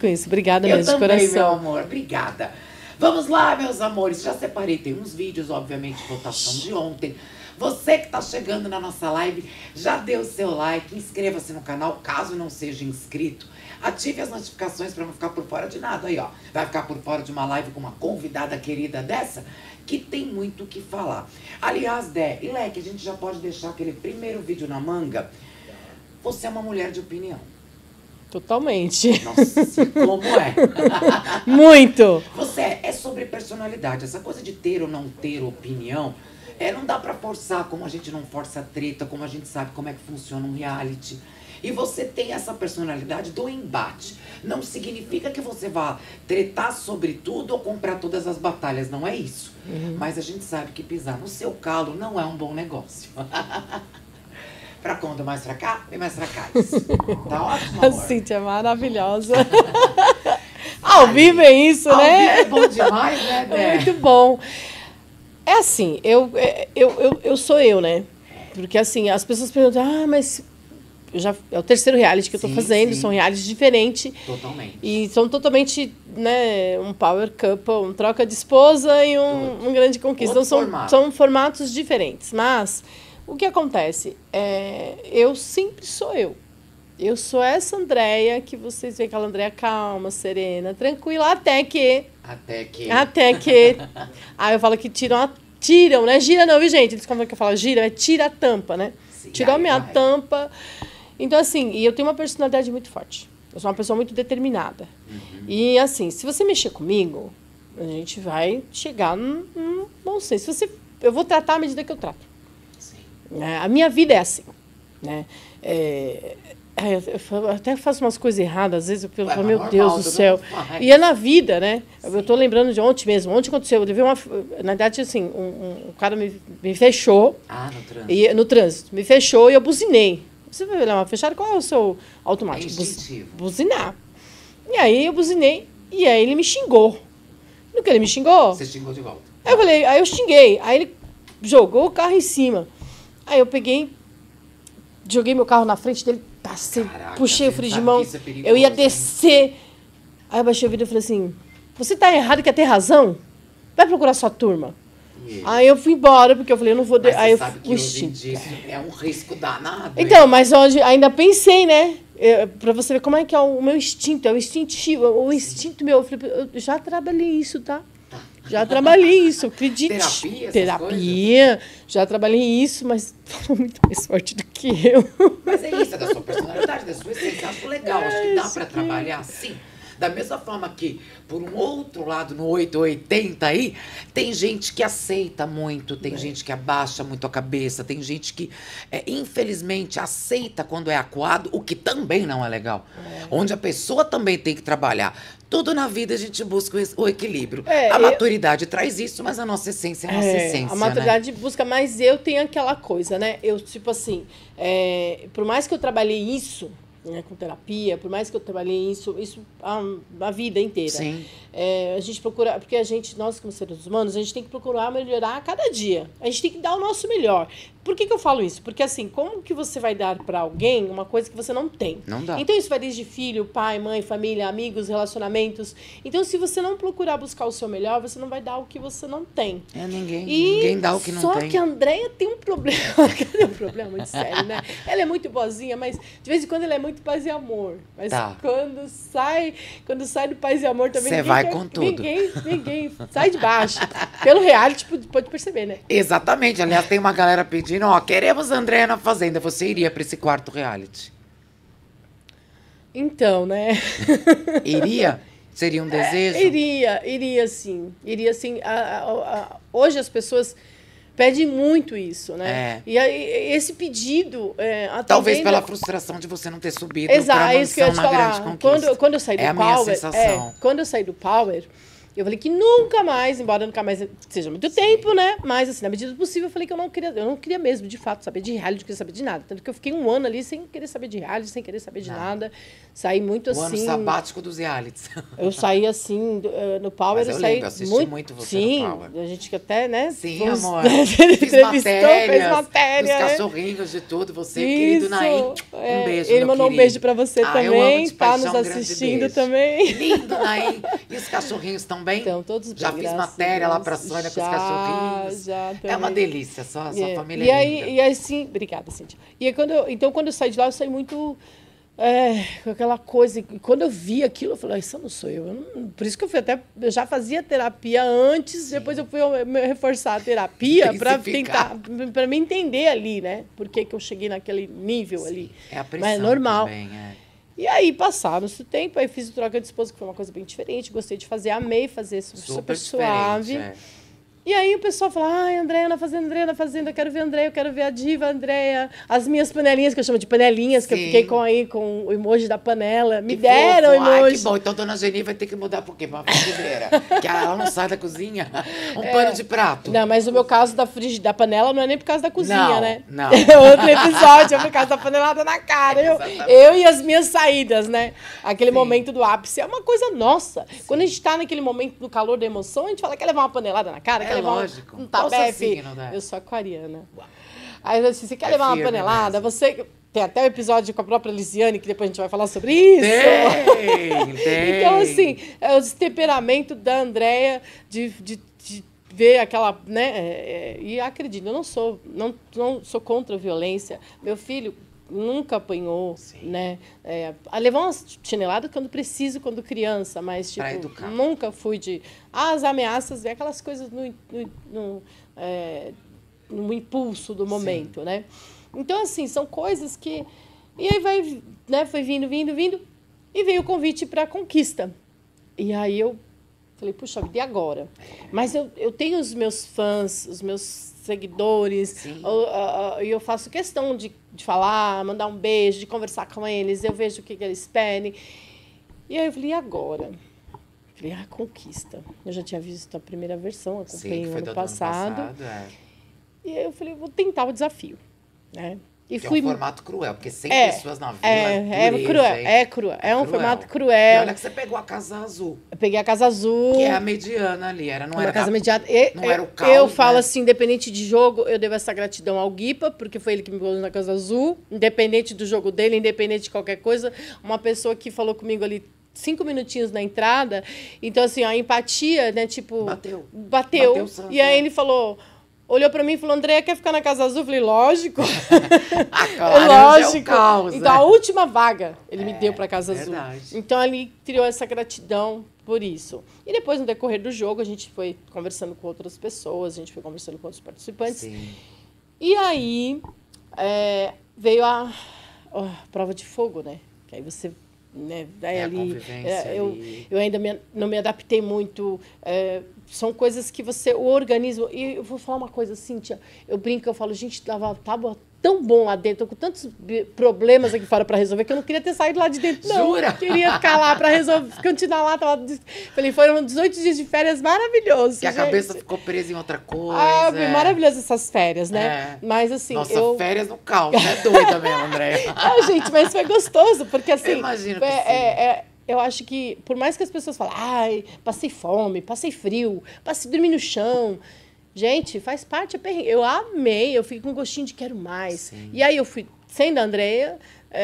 com isso. Obrigada Eu mesmo, de também, coração. meu amor. Obrigada. Vamos lá, meus amores. Já separei, tem uns vídeos, obviamente, de votação de ontem. Você que tá chegando na nossa live, já deu o seu like, inscreva-se no canal, caso não seja inscrito. Ative as notificações para não ficar por fora de nada. Aí, ó, vai ficar por fora de uma live com uma convidada querida dessa, que tem muito o que falar. Aliás, Dé e Leque, a gente já pode deixar aquele primeiro vídeo na manga. Você é uma mulher de opinião. Totalmente. Nossa, como é? Muito. Você é sobre personalidade. Essa coisa de ter ou não ter opinião, não dá pra forçar, como a gente não força a treta, como a gente sabe como é que funciona um reality. E você tem essa personalidade do embate. Não significa que você vá tretar sobre tudo ou comprar todas as batalhas, não é isso. Mas a gente sabe que pisar no seu calo não é um bom negócio. Pra quando mais pra cá, vem mais pra cá. Tá ótimo, A amor? Cíntia é maravilhosa. Ao vivo é isso, Ao né? vivo é bom demais, né, Dé? É muito bom. É assim, eu sou eu, né? Porque assim, as pessoas perguntam, mas é o terceiro reality que eu tô fazendo, sim. são realities diferentes. Totalmente. E são totalmente, né, um power couple, um troca de esposa e um grande conquista. Outro Então formato. são formatos diferentes. Mas o que acontece? Eu sempre sou eu. Eu sou essa Andréia que vocês veem, aquela Andréia calma, serena, tranquila, até que... Aí eu falo que tiram, né? Gira não, viu, gente? Eles como é que eu falo? Gira, tira a tampa, né? Sim, Tirou a minha vai. tampa. Então, assim, e eu tenho uma personalidade muito forte. Eu sou uma pessoa muito determinada. E, assim, se você mexer comigo, a gente vai chegar num bom senso. Eu vou tratar à medida que eu trato. Sim. A minha vida é assim, né? Eu até faço umas coisas erradas, às vezes eu falo, meu normal, Deus do todo céu. mundo faz. E é na vida, né? Eu tô lembrando de ontem mesmo. Ontem aconteceu, eu levei na verdade, assim, um cara me fechou. No trânsito. No trânsito. Me fechou e eu buzinei. Você vai olhar uma fechada, qual é o seu automático? Instintivo. Buzinar. E aí eu buzinei e aí ele me xingou. No que ele me xingou, Você xingou de volta. aí eu xinguei. Aí ele jogou o carro em cima. Aí eu peguei, joguei meu carro na frente dele, passei, Caraca, puxei o você freio de sabe mão, que isso é perigoso, eu ia hein? descer. Aí eu baixei o vidro e falei assim, você tá errado, quer ter razão? Vai procurar sua turma. Aí eu fui embora, porque eu falei, eu não vou... Mas Aí você eu sabe que fui hoje em dia isso é um risco danado. Então, hein? mas hoje ainda pensei, né? Pra você ver como é que é o meu instinto, é o instintivo, o instinto meu. Eu já trabalhei isso, tá? Já trabalhei isso, acredite. Terapia, essas Terapia, já trabalhei isso, mas tô muito mais forte do que eu. Mas é isso, é da sua personalidade, da sua essência. Acho legal, acho que dá pra trabalhar assim. Da mesma forma que, por um outro lado, no 880 aí, tem gente que aceita muito, tem gente que abaixa muito a cabeça, tem gente que, infelizmente, aceita quando é acuado, o que também não é legal. Onde a pessoa também tem que trabalhar. Tudo na vida a gente busca o equilíbrio. A maturidade traz isso, mas a nossa essência é a nossa essência, A maturidade busca, mas eu tenho aquela coisa, né? Eu, tipo assim, por mais que eu trabalhei isso, né, com terapia, por mais que eu trabalhei isso a vida inteira. Sim. A gente procura, porque nós como seres humanos, a gente tem que procurar melhorar a cada dia. A gente tem que dar o nosso melhor. Por que eu falo isso? Porque assim, como que você vai dar para alguém uma coisa que você não tem? Não dá. Então isso vai desde filho, pai, mãe, família, amigos, relacionamentos. Então se você não procurar buscar o seu melhor, você não vai dar o que você não tem. Ninguém dá o que não tem. Só que a Andréia tem um problema. Ela tem um problema muito sério, né? Ela é muito boazinha, mas de vez em quando ela é muito paz e amor. Mas quando sai do paz e amor também... Você vai com tudo. Ninguém sai de baixo. Pelo reality, pode perceber, né? Exatamente. Aliás, tem uma galera pedindo, queremos Andréia na Fazenda. Você iria pra esse quarto reality? Então, né? Iria? Seria um desejo? Iria sim. Iria sim. Hoje as pessoas pedem muito isso, né? E aí, esse pedido... Talvez pela frustração de você não ter subido Exato, pra é isso que eu ia mansão te na Grande falar. Conquista. Quando eu saí do a minha Power... sensação. Quando eu saí do Power, Eu falei que nunca mais, embora nunca mais seja muito tempo, né? Mas, assim, na medida do possível, eu falei que eu não queria mesmo, de fato, saber de reality, não queria saber de nada. Tanto que eu fiquei um ano ali sem querer saber de reality, sem querer saber de nada. Saí muito assim... O ano sabático dos realities. Eu saí, assim, no Power, Mas eu saí lembro, assisti muito você no Power. Sim, a gente que até, né? Sim, amor. Fez matéria, dos cachorrinhos, de tudo. Você, querido Naim, um beijo, ele mandou um beijo pra você também, tá nos paixão, assistindo também. Lindo, Naim. E os cachorrinhos também? Então, todos bem, já fiz matéria lá pra Sônia com os cachorrinhos. Já, também. É uma delícia, só a família e é aí, linda. E aí, sim, obrigada, Cíntia. E aí, quando eu saí de lá, eu saí muito... com aquela coisa, e quando eu vi aquilo, eu falei, isso não sou eu. Por isso que eu já fazia terapia antes, sim. Depois eu fui reforçar a terapia para me entender ali, né? Por que eu cheguei naquele nível, sim. Ali. É a pressão. Mas é normal. Também, é. E aí, passaram-se o tempo, aí fiz o Troca de Esposa, que foi uma coisa bem diferente, gostei de fazer, amei fazer, super suave. E aí o pessoal fala, ai, Andréia na Fazenda, eu quero ver a Andréia, eu quero ver a diva Andréia. As minhas panelinhas, que eu chamo de panelinhas, sim. Que eu fiquei com o emoji da panela. Me deram o emoji. Ai, que bom. Então, dona Geni vai ter que mudar por quê? Pra uma frigideira. Que ela não sai da cozinha. Pano de prato. Não, mas o meu caso da panela não é nem por causa da cozinha, não, né? Não, Outro episódio, é por causa da panelada na cara. Eu e as minhas saídas, né? Aquele sim. Momento do ápice. É uma coisa nossa. Sim. Quando a gente tá naquele momento do calor da emoção, a gente fala, quer levar uma panelada na cara? Lógico. Um tabefe. Eu sou aquariana. Aí, assim, você quer levar uma panelada? Mesmo. Você... Tem até o episódio com a própria Lisiane, que depois a gente vai falar sobre isso. Tem. Então, assim, é o temperamento da Andréia de ver aquela... né? E acredito, eu não sou contra a violência. Meu filho nunca apanhou, sim. Né? Levar uma chinelada quando preciso, quando criança, mas tipo, nunca fui de... as ameaças, aquelas coisas no impulso do momento, sim. Né? Então, assim, são coisas que... E aí foi vindo, e veio o convite para a Conquista. E aí eu falei, puxa vida, e agora? Mas eu tenho os meus fãs, os meus seguidores, e eu faço questão de falar, mandar um beijo, de conversar com eles, eu vejo o que eles pedem. E aí eu falei, e agora? Falei, a Conquista. Eu já tinha visto a primeira versão, acompanhei no ano passado. E aí eu falei, vou tentar o desafio. Né? E fui... É um formato cruel, porque 100 pessoas na vila, é cruel. É um formato cruel. E olha que você pegou a Casa Azul. Eu peguei a Casa Azul. Que é a mediana ali, não era casa mediana. Não era o caos, eu falo assim, independente de jogo, eu devo essa gratidão ao Guipa, porque foi ele que me pôs na Casa Azul. Independente do jogo dele, independente de qualquer coisa. Uma pessoa que falou comigo ali 5 minutinhos na entrada. Então, assim, a empatia, né, tipo... Bateu. E aí ele falou... Olhou pra mim e falou, Andréia, quer ficar na Casa Azul? Eu falei, lógico. Lógico. É o caos, então, a última vaga ele me deu pra Casa Azul. Então, ele criou essa gratidão por isso. E depois, no decorrer do jogo, a gente foi conversando com outras pessoas, a gente foi conversando com outros participantes. Sim. E aí, veio a prova de fogo, né? Que aí você... Né? Daí ali, eu ainda não me adaptei muito. São coisas que o organismo... E eu vou falar uma coisa, Cíntia, eu brinco, eu falo, gente, tava tão bom lá dentro, tô com tantos problemas aqui fora para resolver, que eu não queria ter saído lá de dentro, não. Jura? Eu queria ficar lá para resolver, continuar lá. Falei, foram 18 dias de férias maravilhosos. Que a cabeça ficou presa em outra coisa. Maravilhosas essas férias, né? Mas assim, nossa, férias no caos, é doida mesmo, Andréia. Gente, mas foi gostoso, porque assim... Eu imagino que sim. Eu acho que, por mais que as pessoas falem, ai, passei fome, passei frio, dormi no chão... Gente, faz parte, eu amei, eu fiquei com gostinho de quero mais. Sim. E aí eu fui, sendo a Andréia,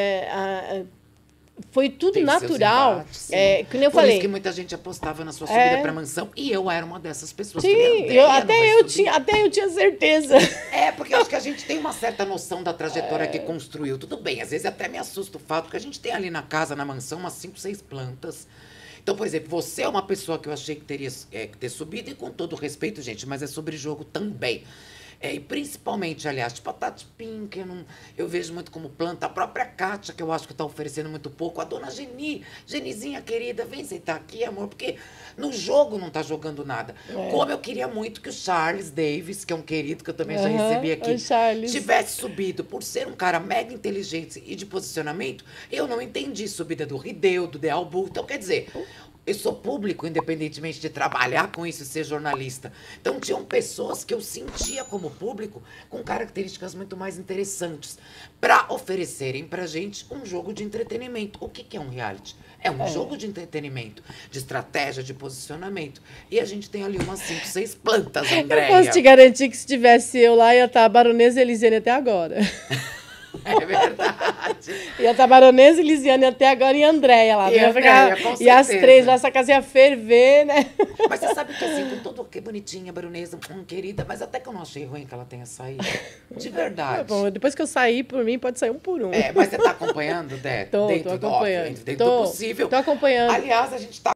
foi tudo natural. Como eu Por falei. Isso que muita gente apostava na sua subida para a mansão, e eu era uma dessas pessoas. Sim, até eu tinha certeza. Porque eu acho que a gente tem uma certa noção da trajetória que construiu. Tudo bem, às vezes até me assusta o fato que a gente tem ali na casa, na mansão, umas 5, 6 plantas. Então, por exemplo, você é uma pessoa que eu achei que teria que ter subido, e com todo respeito, gente, mas é sobre jogo também. E principalmente, aliás, tipo a Tati Pink, eu vejo muito como planta. A própria Kátia, que eu acho que está oferecendo muito pouco. A dona Genizinha querida, vem sentar aqui, amor, porque no jogo não está jogando nada. Como eu queria muito que o Charles Davis, que é um querido que eu também já recebi aqui, tivesse subido. Por ser um cara mega inteligente e de posicionamento, eu não entendi subida do Rideu, do Dealbu. Então, quer dizer... Eu sou público, independentemente de trabalhar com isso e ser jornalista. Então, tinham pessoas que eu sentia como público com características muito mais interessantes para oferecerem pra gente um jogo de entretenimento. O que é um reality? É um jogo de entretenimento, de estratégia, de posicionamento. E a gente tem ali umas 5, 6 plantas, Andréia. Eu posso te garantir que se tivesse eu lá, ia estar a Baronesa e Elisiane até agora. É verdade. Ia estar a Baronesa e Elisiane até agora e a Andréia lá. E a Andréia, com e as certeza. três lá, essa casa ia ferver, né? Mas você sabe que assim, com todo que bonitinha, baronesa, querida, mas até que eu não achei ruim que ela tenha saído. De verdade. Bom, depois que eu sair, por mim, pode sair um por um. É, mas você tá acompanhando, Dé? Tô Dentro acompanhando. dentro do possível. Tô acompanhando. Aliás, a gente tá